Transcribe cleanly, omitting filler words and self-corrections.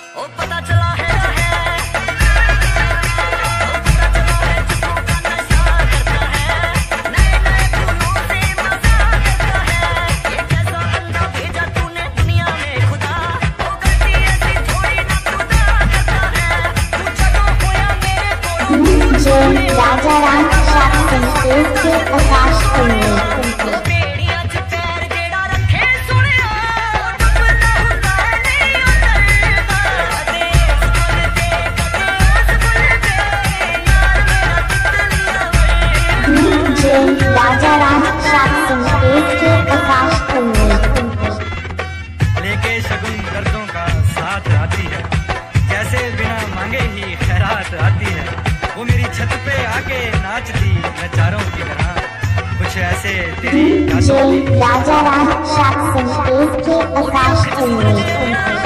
राजा राम संकेत के प्रकाश राजा राम संकेत के प्रकाश लेके शगुन दर्दों का साथ आती है, जैसे बिना मांगे ही खैरात आती है। वो मेरी छत पे आके नाचती नचारों की तरह, कुछ ऐसे तेरी राजा राम संकेत के प्रकाश